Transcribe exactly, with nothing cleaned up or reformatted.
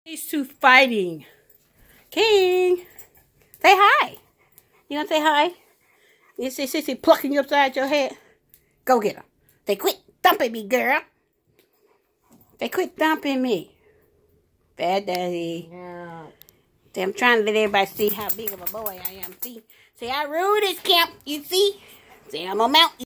These two fighting. King, say hi. You want to say hi? You see Sissy plucking you upside your head? Go get her. They quit thumping me, girl. They quit thumping me. Bad daddy. Yeah. See, I'm trying to let everybody see how big of a boy I am. See? See, I rule this camp. You see? See, I'm a mountain.